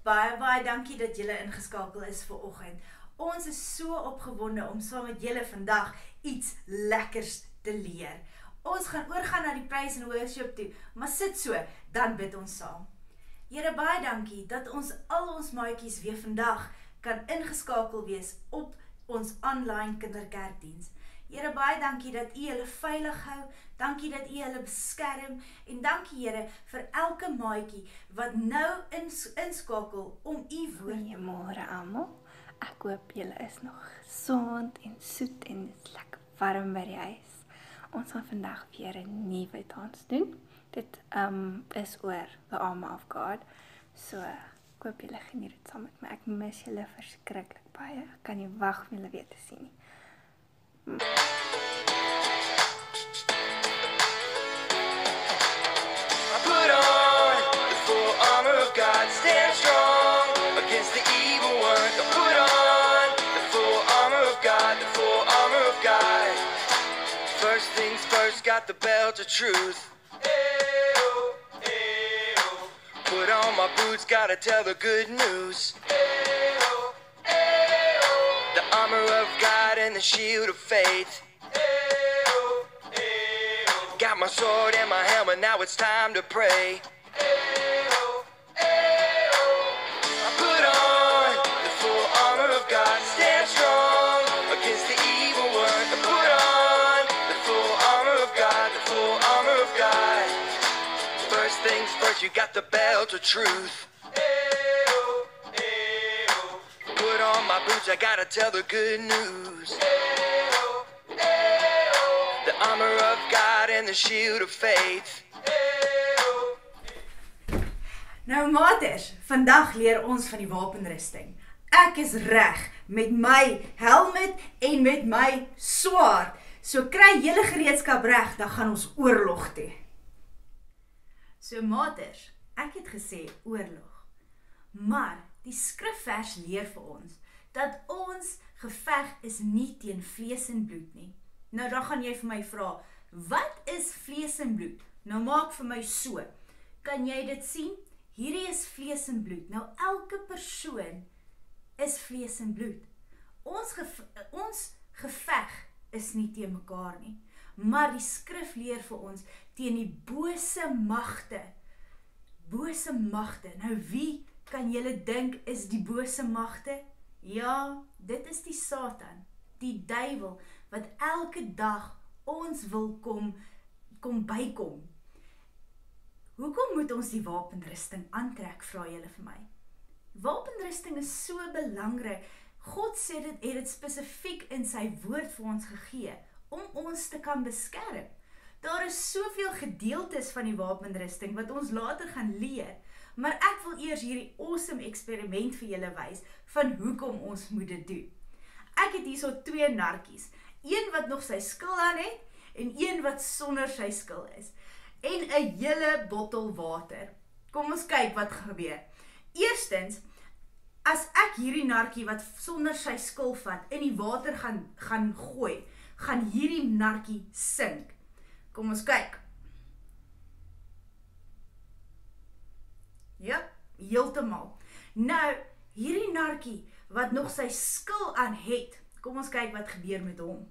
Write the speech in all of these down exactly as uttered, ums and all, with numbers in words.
Baie, baie dankie dat julle ingeskakel is vir oggend. Ons is so opgewonde om saam met julle vandag iets lekkers te leer. Ons gaan oorgaan na die praise and worship toe, maar sit so, dan bid ons saam. Here, baie dankie dat ons al ons maatjies weer vandag kan ingeskakel wees op ons online kinderkerkdiens. Here, baie dankie dat U hulle veilig hou, dankie dat U hulle beskerm, en dankie Here vir elke maatjie wat nou ins, inskakel om U woord. Goeiemôre almal. Ek hoop julle is nog gesond en soet en dit is lekker warm by die huis. Ons gaan vandag weer 'n nuwe dans doen. Dit um, is oor the armor of God. So, ek hoop julle geniet dit saam met my. Ek mis julle verskriklik baie. Ek kan nie wag om julle weer te sien nie. Hmm. Put on the full armor of God, stand strong against the evil one. Put on the full armor of God, the full armor of God. First things first, got the belt of truth. Ayo, ayo. Put on my boots, gotta tell the good news. Ayo, ayo. The armor of God and the shield of faith. Ayo, ayo. Got my sword and my helmet, now it's time to pray. Ayo, ayo. I put on the full armor of God, stand strong against the evil one. I put on the full armor of God, the full armor of God. First things first, you got the belt of truth. Ayo, ayo. Put on my boots, I gotta tell the good news. Ayo, ayo. The armor of God and the shield of faith. Ayo. Nou maters, vandag leer ons van die wapenrusting. Ek is reg met my helmet en met my swaard. So kry julle gereedskap reg, dan gaan ons oorlog toe. So maters, ek het gesê oorlog. Maar die skrifvers leer vir ons dat ons geveg is nie teen vlees en bloed nie. Nou dan gaan jy vir my vra, wat is vlees en bloed? Nou maak vir my so. Kan jy dit sien? Hierdie is vlees en bloed. Nou elke persoon is vlees en bloed. Ons, geve ons geveg is nie teen mekaar nie. Maar die skrif leer vir ons teen die bose magte. Bose magte. Nou wie kan julle dink is die bose magte? Ja, dit is die Satan, die duiwel, wat elke dag ons wil kom, kom bykom. Hoekom moet ons die wapenrusting aantrek, vra julle vir my? Wapenrusting is so belangrik. God sê dit, het dit spesifiek in sy woord vir ons gegee, om ons te kan beskerm. Daar is soveel gedeeltes van die wapenrusting, wat ons later gaan leer, maar ek wil eers hierdie awesome eksperiment vir julle wys, van hoekom ons moet dit doen. Ek het hier so twee narkies, een wat nog sy skil aan het, en een wat sonder sy skil is, en 'n hele bottel water. Kom ons kyk wat gebeur. Eerstens, as ek hierdie narkie wat sonder sy skil vat, in die water gaan, gaan gooi, gaan hierdie narkie sink. Kom ons kyk. Ja, heeltemal. Nou, hierdie narkie wat nog sy skil aan het, kom ons kyk wat gebeur met hom.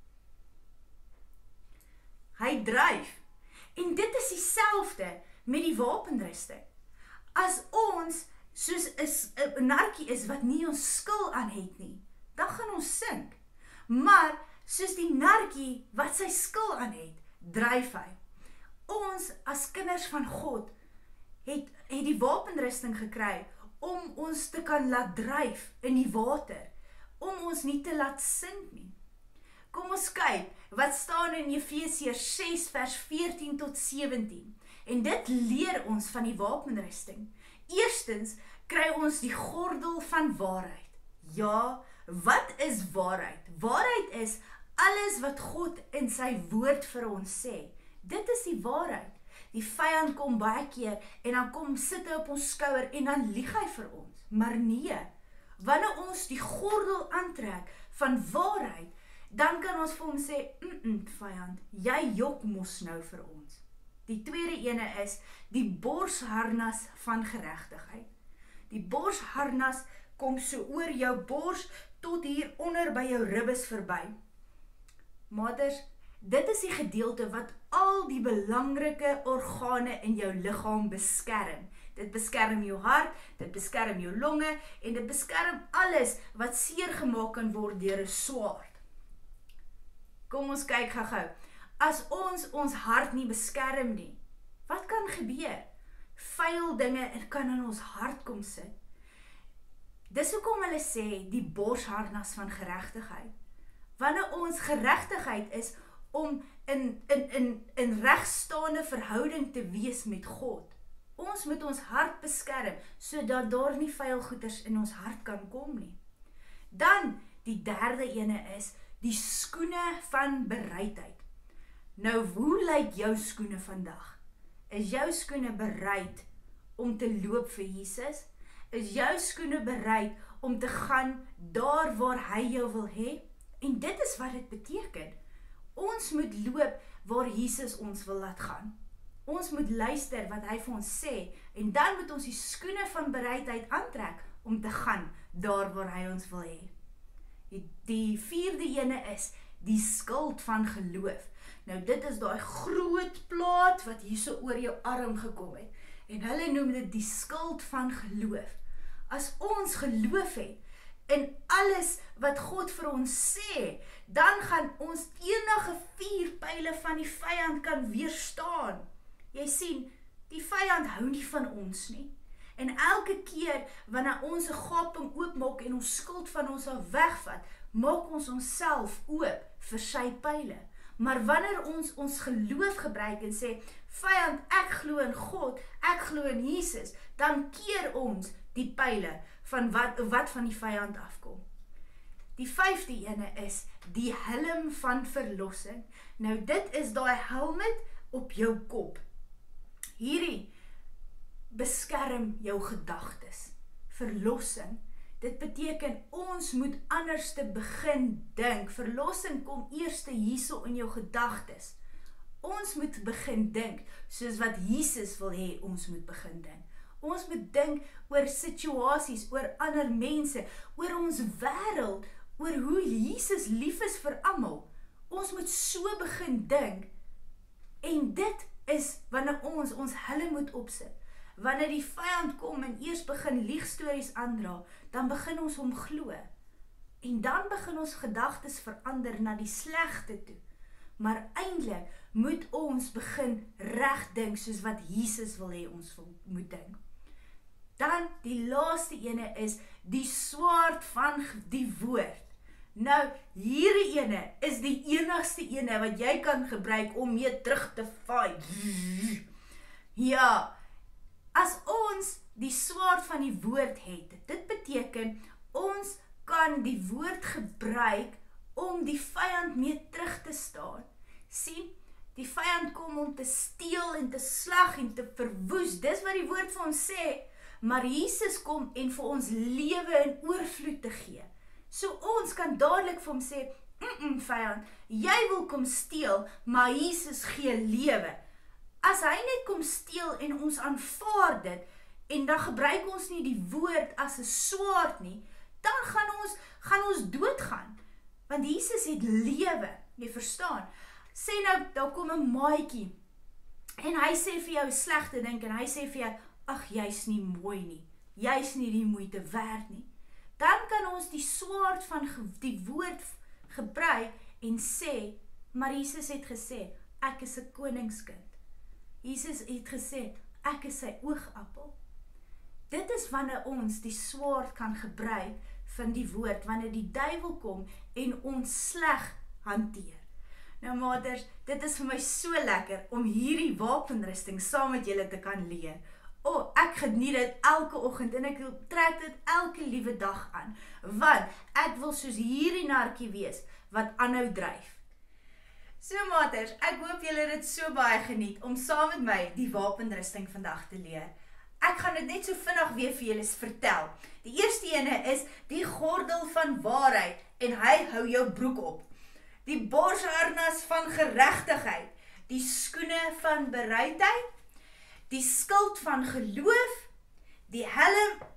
Hy dryf. En dit is dieselfde met die wapenrusting. As ons soos 'n narkie is wat nie ons skil aan het nie, dan gaan ons sink. Maar soos die narkie wat sy skil aan het, dryf hy. Ons as kinders van God het, het die wapenrusting gekry om ons te kan laat dryf in die water, om ons nie te laat sink nie. Kom ons kyk wat staan in Efesiërs ses vers veertien tot sewentien. En dit leer ons van die wapenrusting. Eerstens kry ons die gordel van waarheid. Ja, wat is waarheid? Waarheid is alles wat God in sy woord vir ons sê. Dit is die waarheid. Die vyand kom baie keer en dan kom sit hy op ons skouer en dan lieg hy vir ons. Maar nee, wanneer ons die gordel aantrek van waarheid, dan kan ons vir hom sê, mm -mm, vyand, jy jok mos nou vir ons. Die tweede ene is die borsharnas van geregtigheid. Die borsharnas kom so oor jou bors tot hier onder by jou ribbes verby. Maters, dit is die gedeelte wat al die belangrike organe in jou liggaam beskerm. Dit beskerm jou hart, dit beskerm jou longe en dit beskerm alles wat seer gemaak kan word deur 'n swaard. Kom ons kyk gou-gou. As ons ons hart nie beskerm nie, wat kan gebeur? Vuil dinge kan in ons hart kom sit. Dis hoekom hulle sê die borsharnas van geregtigheid. Wanneer ons geregtigheid is om in in in in regstaande verhouding te wees met God. Ons moet ons hart beskerm sodat daar nie vuil goeders in ons hart kan kom nie. Dan die derde ene is die skoene van bereidheid. Nou, hoe lyk jou skoene vandag? Is jou skoene bereid om te loop vir Jesus? Is jou skoene bereid om te gaan daar waar hy jou wil hê? En dit is wat dit beteken. Ons moet loop waar Jesus ons wil laat gaan. Ons moet luister wat hy vir ons sê en dan moet ons die skoene van bereidheid aantrek om te gaan daar waar hy ons wil hê. Die, die vierde ene is die skild van geloof. Nou dit is daai groot plaat wat hierso oor jou arm gekom het. En hulle noem dit die skild van geloof. As ons geloof het in alles wat God vir ons sê, dan gaan ons enige vuurpyle van die vyand kan weerstaan. Jy sien, die vyand hou nie van ons nie. En elke keer wanneer ons 'n gaping oopmaak en ons skild van ons af wegvat, maak ons onsself oop vir sy pyle. Maar wanneer ons ons geloof gebruik en sê, vyand, ek glo in God, ek glo in Jesus, dan keer ons die pyle van wat, wat van die vyand afkom. Die vyfde ene is die helm van verlossing. Nou dit is daai helmet op jou kop. Hierdie beskerm jou gedagtes. Verlossing. Dit beteken ons moet anders te begin dink. Verlossing kom eers hierso in jou gedagtes. Ons moet begin dink soos wat Jesus wil hê ons moet begin dink. Ons moet dink oor situasies, oor ander mense, oor ons wêreld, oor hoe Jesus lief is vir almal. Ons moet so begin dink. En dit is wanneer ons ons helm moet opsit. Wanneer die vyand kom en eers begin liegstories aandra, dan begin ons hom glo. En dan begin ons gedagtes verander na die slegte toe. Maar eintlik moet ons begin reg dink soos wat Jesus wil hê ons moet dink. Dan die laaste ene is die swaard van die woord. Nou, hierdie ene is die enigste ene wat jy kan gebruik om mee terug te fight. Ja, as ons die swaard van die woord het, dit beteken ons kan die woord gebruik om die vyand mee terug te staan. Sien, die vyand kom om te steel en te slag en te verwoes. Dis wat die woord vir ons sê. Maar Jesus kom en vir ons lewe in oorvloed te gee. So ons kan dadelik vir hom sê, mm-mm, vyand, jy wil kom steel, maar Jesus gee lewe. As hy net kom steel en ons aanvaar dit, en dan gebruik ons nie die woord as 'n swaard nie, dan gaan ons, gaan ons doodgaan. Want Jesus het lewe, jy verstaan. Sê nou, daar kom 'n maatjie, en hy sê vir jou slegte ding, en hy sê vir jou, ag, jy's nie mooi nie, jy's nie die moeite werd nie. Dan kan ons die swaard van die woord gebruik en sê, maar Jesus het gesê, ek is 'n koningskind. Jesus het gesê, ek is sy oogappel. Dit is wanneer ons die swaard kan gebruik van die woord, wanneer die duiwel kom en ons sleg hanteer. Nou maters, dit is vir my so lekker om hierdie wapenrusting saam met julle te kan leer. O, oh, ek geniet dit elke oggend en ek trek dit elke liewe dag aan, want ek wil soos hierdie narkie wees wat aanhou dryf. So maters, ek hoop julle het dit so baie geniet om saam met my die wapenrusting vandag te leer. Ek gaan dit net so vinnig weer vir julle vertel. Die eerste ene is die gordel van waarheid en hy hou jou broek op. Die borsharnas van geregtigheid, die skoene van bereidheid, die skild van geloof, die helm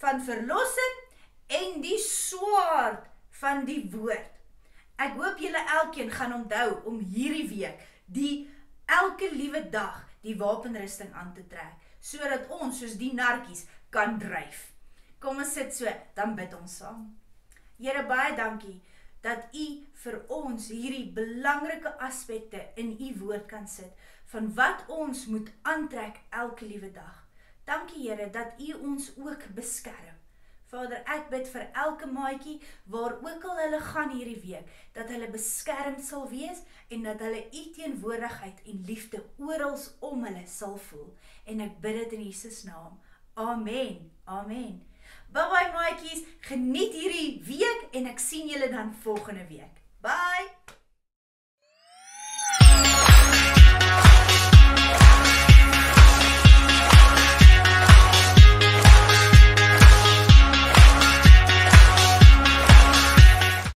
van verlossing en die swaard van die woord. Ek hoop julle elkeen gaan onthou om hierdie week die elke liewe dag die wapenrusting aan te trek, sodat ons soos die narkies kan dryf. Kom ons sit so, dan bid ons saam. Here, baie dankie dat U vir ons hierdie belangrike aspekte in U woord kan sit, van wat ons moet aantrek elke liewe dag. Dankie Here dat U ons ook beskerm. Vader, ek bid vir elke maatjie, waar ook al hulle gaan hierdie week, dat hulle beskermd sal wees, en dat hulle U teenwoordigheid en liefde orals om hulle sal voel. En ek bid dit in Jesus naam. Amen. Amen. Bye bye maatjies, geniet hierdie week, en ek sien julle dan volgende week. Bye!